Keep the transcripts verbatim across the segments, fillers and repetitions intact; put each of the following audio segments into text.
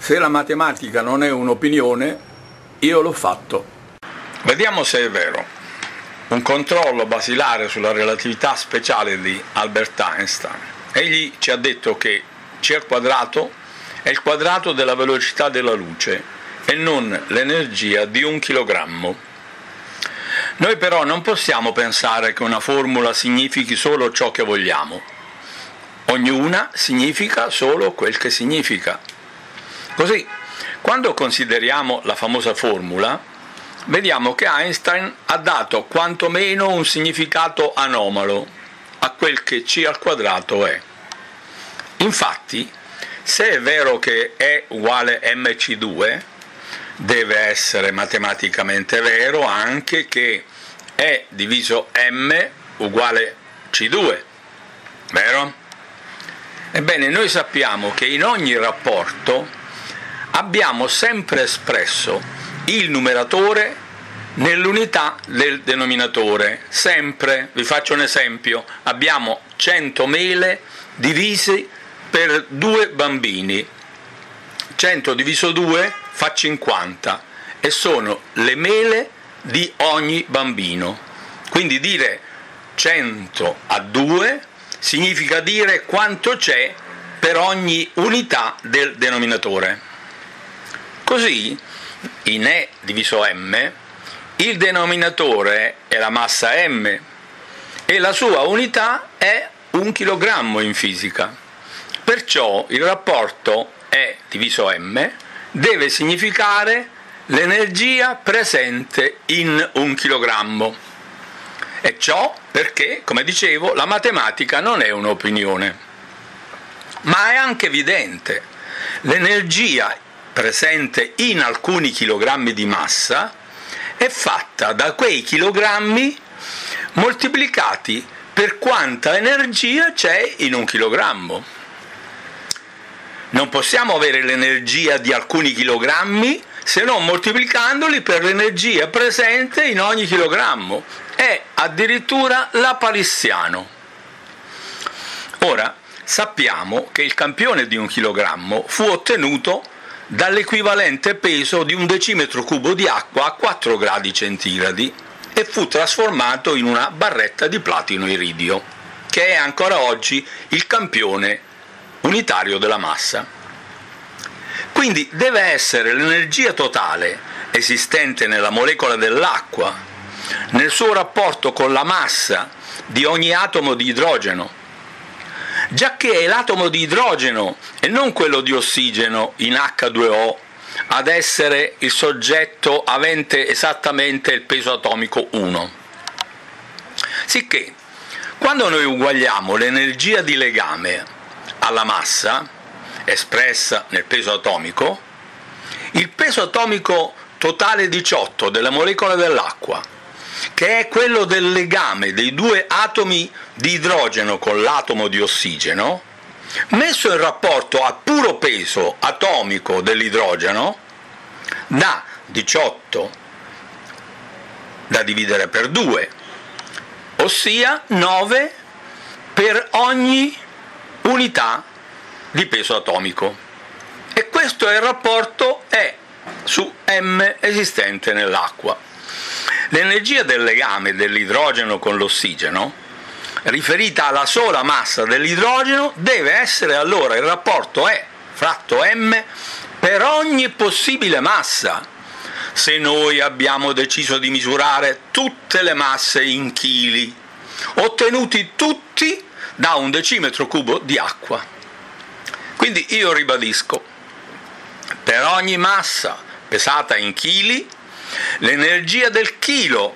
Se la matematica non è un'opinione, io l'ho fatto. Vediamo se è vero. Un controllo basilare sulla relatività speciale di Albert Einstein. Egli ci ha detto che c al quadrato è il quadrato della velocità della luce e non l'energia di un chilogrammo. Noi però non possiamo pensare che una formula significhi solo ciò che vogliamo. Ognuna significa solo quel che significa. Così, quando consideriamo la famosa formula, vediamo che Einstein ha dato quantomeno un significato anomalo a quel che c al quadrato è. Infatti, se è vero che E uguale emme ci due, deve essere matematicamente vero anche che E diviso M uguale ci due, vero? Ebbene, noi sappiamo che in ogni rapporto abbiamo sempre espresso il numeratore nell'unità del denominatore, sempre. Vi faccio un esempio: abbiamo cento mele divisi per due bambini, cento diviso due fa cinquanta e sono le mele di ogni bambino. Quindi dire cento a due significa dire quanto c'è per ogni unità del denominatore. Così, in E diviso M, il denominatore è la massa M e la sua unità è un chilogrammo in fisica. Perciò il rapporto E diviso M deve significare l'energia presente in un chilogrammo. E ciò perché, come dicevo, la matematica non è un'opinione. Ma è anche evidente: l'energia presente in alcuni chilogrammi di massa è fatta da quei chilogrammi moltiplicati per quanta energia c'è in un chilogrammo. Non possiamo avere l'energia di alcuni chilogrammi se non moltiplicandoli per l'energia presente in ogni chilogrammo. È addirittura lapalissiano. Ora, sappiamo che il campione di un chilogrammo fu ottenuto dall'equivalente peso di un decimetro cubo di acqua a quattro gradi centigradi e fu trasformato in una barretta di platino iridio, che è ancora oggi il campione unitario della massa. Quindi deve essere l'energia totale esistente nella molecola dell'acqua, nel suo rapporto con la massa di ogni atomo di idrogeno, giacché è l'atomo di idrogeno e non quello di ossigeno in acca due o ad essere il soggetto avente esattamente il peso atomico uno. Sicché, quando noi uguagliamo l'energia di legame alla massa, espressa nel peso atomico, il peso atomico totale diciotto della molecola dell'acqua, che è quello del legame dei due atomi di idrogeno con l'atomo di ossigeno, messo in rapporto al puro peso atomico dell'idrogeno, dà diciotto da dividere per due, ossia nove per ogni unità di peso atomico. E questo è il rapporto E su M esistente nell'acqua. L'energia del legame dell'idrogeno con l'ossigeno, riferita alla sola massa dell'idrogeno, deve essere allora il rapporto E fratto M per ogni possibile massa, se noi abbiamo deciso di misurare tutte le masse in chili, ottenuti tutti da un decimetro cubo di acqua. Quindi io ribadisco: per ogni massa pesata in chili, l'energia del chilo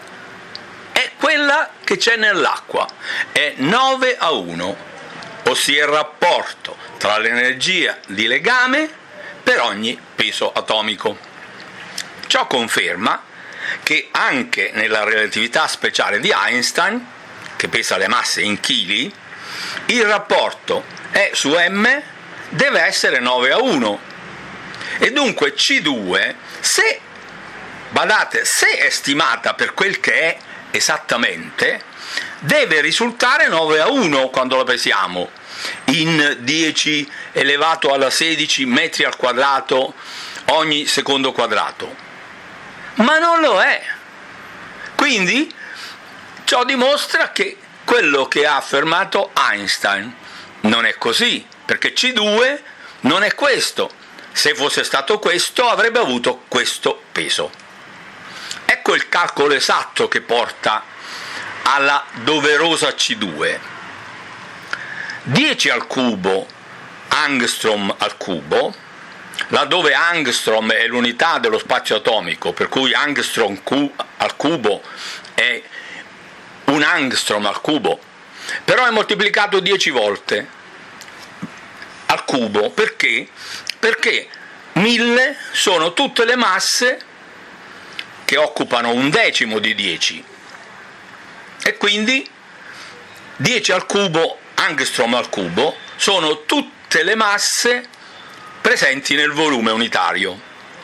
è quella che c'è nell'acqua, è nove a uno, ossia il rapporto tra l'energia di legame per ogni peso atomico. Ciò conferma che anche nella relatività speciale di Einstein, che pesa le masse in chili, il rapporto E su M deve essere nove a uno, e dunque C due, se, badate, se è stimata per quel che è esattamente, deve risultare nove a uno quando lo pesiamo, in dieci elevato alla sedici metri al quadrato ogni secondo quadrato, ma non lo è. Quindi ciò dimostra che quello che ha affermato Einstein non è così, perché C due non è questo. Se fosse stato questo avrebbe avuto questo peso. Ecco il calcolo esatto che porta alla doverosa C due. dieci al cubo angstrom al cubo, laddove angstrom è l'unità dello spazio atomico, per cui angstrom al cubo è un angstrom al cubo, però è moltiplicato dieci volte al cubo. Perché? Perché mille sono tutte le masse che occupano un decimo di dieci, e quindi dieci al cubo angstrom al cubo sono tutte le masse presenti nel volume unitario.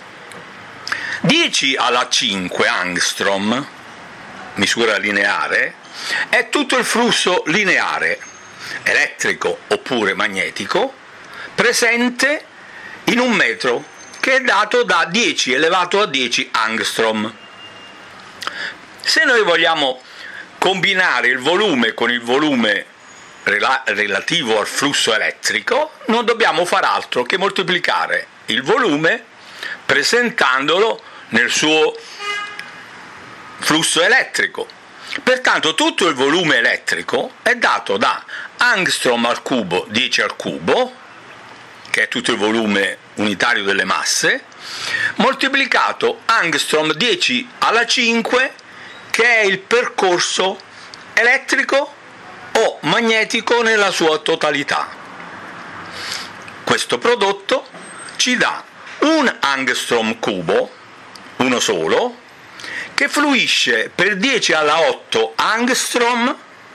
dieci alla cinque angstrom, misura lineare, è tutto il flusso lineare, elettrico oppure magnetico, presente in un metro, che è dato da dieci elevato a dieci angstrom. Se noi vogliamo combinare il volume con il volume rela- relativo al flusso elettrico, non dobbiamo far altro che moltiplicare il volume presentandolo nel suo flusso elettrico. Pertanto tutto il volume elettrico è dato da angstrom al cubo dieci al cubo, che è tutto il volume unitario delle masse, moltiplicato angstrom dieci alla cinque, che è il percorso elettrico o magnetico nella sua totalità. Questo prodotto ci dà un angstrom cubo, uno solo, che fluisce per dieci alla otto angstrom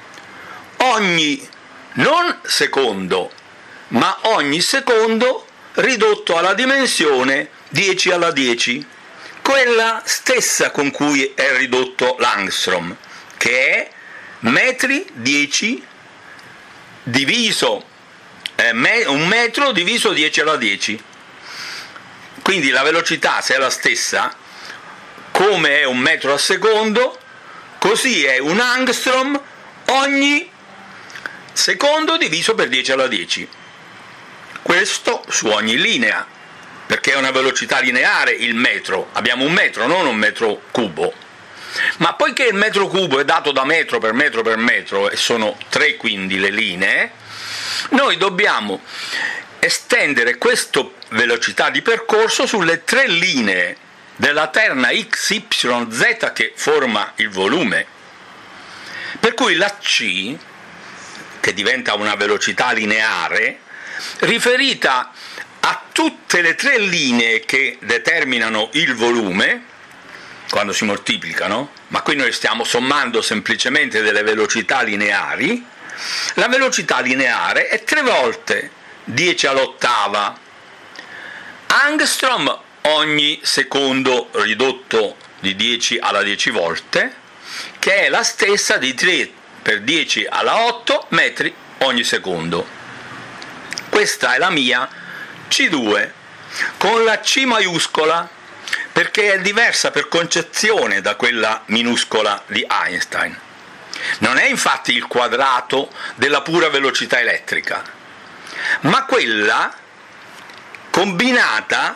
ogni non secondo, ma ogni secondo ridotto alla dimensione dieci alla dieci, quella stessa con cui è ridotto l'angstrom, che è metri dieci diviso eh, me, un metro diviso dieci alla dieci. Quindi la velocità, se è la stessa, come è un metro al secondo, così è un angstrom ogni secondo diviso per dieci alla dieci. Questo su ogni linea, perché è una velocità lineare il metro, abbiamo un metro, non un metro cubo. Ma poiché il metro cubo è dato da metro per metro per metro, e sono tre quindi le linee, noi dobbiamo estendere questa velocità di percorso sulle tre linee della terna x, y, z che forma il volume. Per cui la c, che diventa una velocità lineare, riferita a tutte le tre linee che determinano il volume, quando si moltiplicano, ma qui noi stiamo sommando semplicemente delle velocità lineari, la velocità lineare è tre volte dieci all'ottava angstrom ogni secondo ridotto di dieci alla dieci volte, che è la stessa di tre per dieci alla otto metri ogni secondo. Questa è la mia C due, con la C maiuscola, perché è diversa per concezione da quella minuscola di Einstein. Non è infatti il quadrato della pura velocità elettrica, ma quella combinata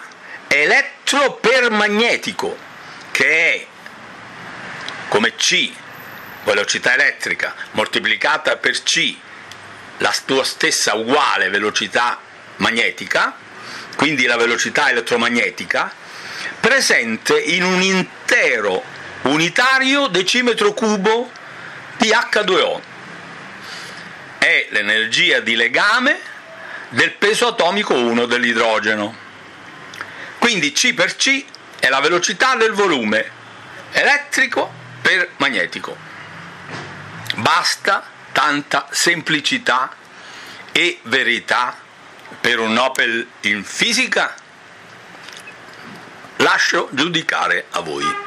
elettropermagnetico, che è come C, velocità elettrica, moltiplicata per C, la tua stessa uguale velocità magnetica, quindi la velocità elettromagnetica, presente in un intero unitario decimetro cubo di acca due o. È l'energia di legame del peso atomico uno dell'idrogeno. Quindi C per C è la velocità del volume elettrico per magnetico. Basta tanta semplicità e verità per un Nobel in fisica? Lascio giudicare a voi.